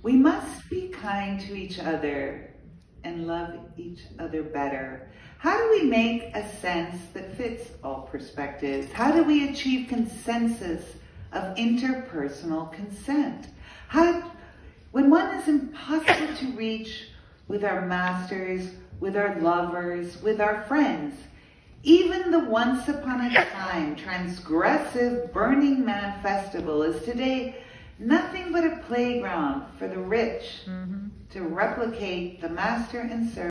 We must be kind to each other and love each other better. How do we make a sense that fits all perspectives? How do we achieve consensus of interpersonal consent? When one is impossible to reach with our masters, with our lovers, with our friends, even the once upon a time transgressive Burning Man festival is today nothing but a playground for the rich to replicate the master and servant